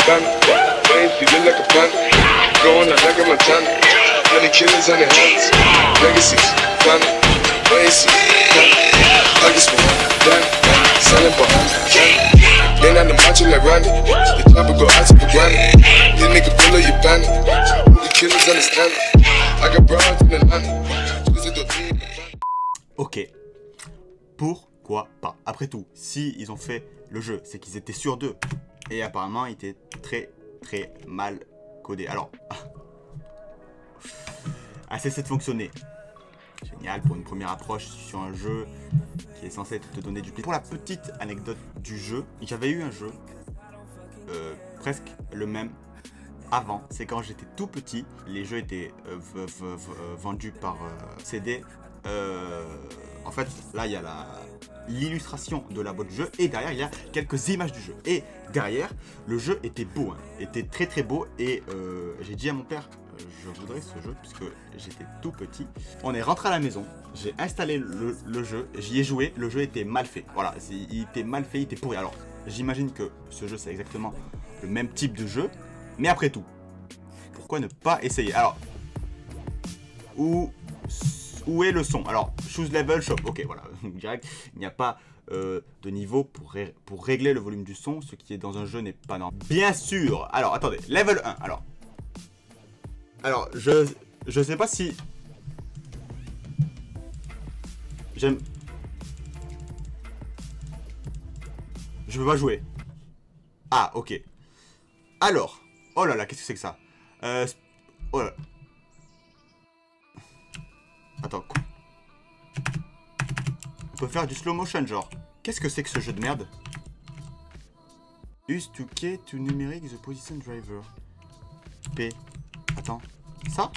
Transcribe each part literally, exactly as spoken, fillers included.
fan. Brain feeling like a fan. Going out like a Montana. Many killers on their hands. Legacies, fan. Legacy, I just want that. Selling behind. Ain't on the macho like Randy. The chopper go out to the granny. This nigga pull up your bandit. The killers understand. I got broads in Atlanta. Ok. Pourquoi pas? Après tout, si ils ont fait le jeu, c'est qu'ils étaient sûrs d'eux. Et apparemment, il était très très mal codé. Alors, a cessé de fonctionner. Génial pour une première approche sur un jeu qui est censé te donner du plaisir. Pour la petite anecdote du jeu, j'avais eu un jeu euh, presque le même avant. C'est quand j'étais tout petit. Les jeux étaient euh, v v v vendus par euh, C D. Euh, en fait, là, il y a la l'illustration de la boîte de jeu et derrière il y a quelques images du jeu et derrière le jeu était beau, hein, était très très beau et euh, j'ai dit à mon père euh, je voudrais ce jeu puisque j'étais tout petit. On est rentré à la maison, j'ai installé le, le jeu, j'y ai joué, le jeu était mal fait, voilà, il était mal fait, il était pourri. Alors j'imagine que ce jeu c'est exactement le même type de jeu, mais après tout pourquoi ne pas essayer? Alors où Où est le son? Alors, choose level shop. Ok, voilà, direct. Il n'y a pas euh, de niveau pour, ré pour régler le volume du son. Ce qui est dans un jeu n'est pas normal. Bien sûr. Alors, attendez. Level un. Alors, alors je je sais pas si j'aime. Je peux pas jouer. Ah, ok. Alors, oh là là, qu'est-ce que c'est que ça? euh, Oh là. Attends, quoi? On peut faire du slow motion, genre. Qu'est-ce que c'est que ce jeu de merde? Use to key to numeric the position driver. P. Attends. Ça?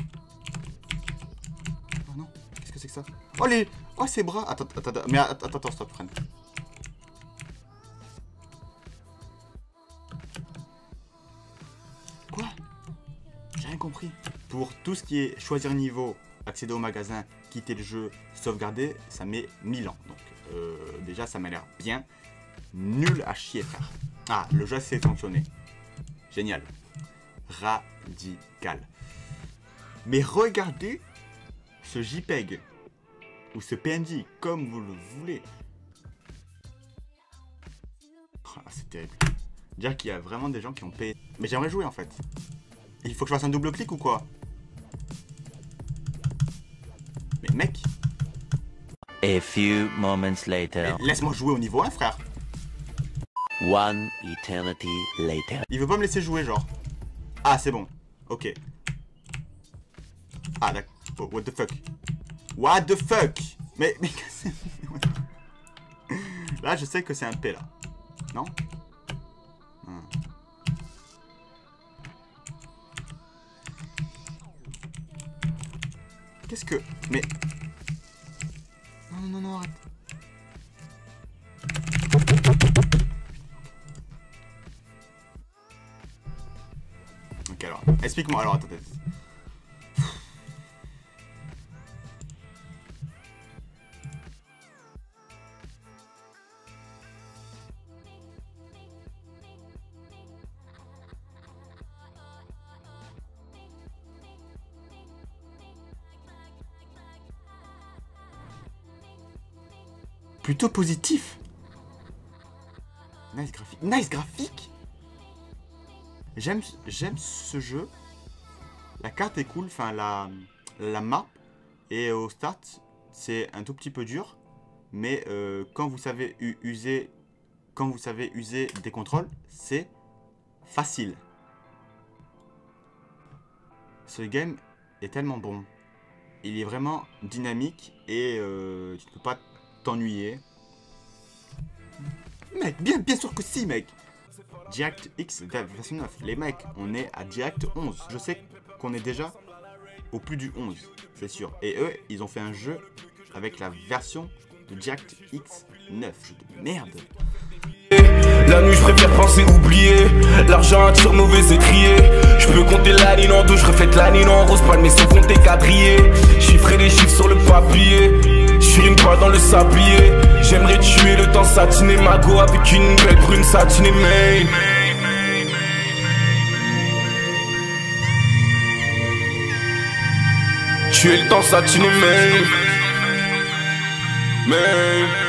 Oh non. Qu'est-ce que c'est que ça? Oh les... Oh ses bras. Attends, attends, attends. Mais attends, attends, stop, freine. Quoi? J'ai rien compris. Pour tout ce qui est choisir niveau, accéder au magasin, quitter le jeu, sauvegarder, ça met mille ans. Donc euh, déjà ça m'a l'air bien. Nul à chier frère. Ah, le jeu s'est fonctionné. Génial. Radical. Mais regardez ce JPEG ou ce P N G comme vous le voulez. Ah, c'est terrible. Dire qu'il y a vraiment des gens qui ont payé. Mais j'aimerais jouer en fait. Il faut que je fasse un double clic ou quoi? Mais mec. A few moments later. Laisse-moi jouer au niveau un, frère. One eternity later. Il veut pas me laisser jouer, genre. Ah, c'est bon. Ok. Ah, d'accord. Oh, what the fuck? What the fuck? Mais, mais... Là, je sais que c'est un P, là. Non? Hmm. Qu'est-ce que... Mais... Non, non, non, non, arrête. Ok, alors, explique-moi. Alors, attends, attends. Plutôt positif. Nice graphique. Nice graphique. J'aime j'aime ce jeu. La carte est cool. Enfin, la, la map. Et au start, c'est un tout petit peu dur. Mais euh, quand vous savez user, quand vous savez user des contrôles, c'est facile. Ce game est tellement bon. Il est vraiment dynamique et euh, tu ne peux pas t'ennuyer. Mec, bien, bien sûr que si, mec. DirectX version neuf. Les mecs, on est à Direct onze. Je sais qu'on est déjà au plus du onze, c'est sûr. Et eux, ils ont fait un jeu avec la version de DirectX neuf. Jeu de merde. La nuit je préfère penser oublier. L'argent attire mauvais c'est trié. Je peux compter la ligne en deux, je reflète la ligne en rose. Pas de mais sans compter quadrillé. Chiffrer les chiffres sur le papier. J'suis une fois dans le sablier. J'aimerais tuer le temps satiné. Mago avec une belle brune satinée. Mais tuer le temps, ça tue les mails. Mais